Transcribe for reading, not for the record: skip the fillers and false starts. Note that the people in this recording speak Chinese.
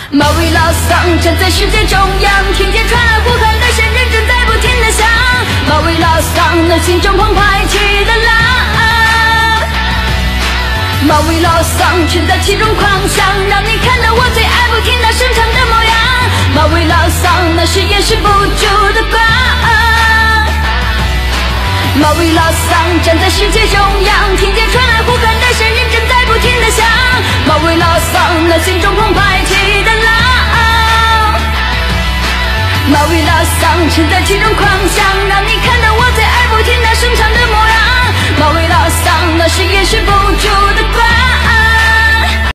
马尾老桑站在世界中央，听见传来呼喊的声音正在不停地响。马尾老桑那心中澎湃起的浪，马尾老桑全在其中狂想，让你看到我最爱不停地生长的模样。马尾老桑那是掩饰不住的光，马尾老桑站在世界中央，听见传来呼喊的声音正在不停地响。马尾老桑那心中澎湃起的浪，马尾老桑全在其中狂想，让你看到我最爱不停地生长的模样。马尾老桑那是掩饰不住的光。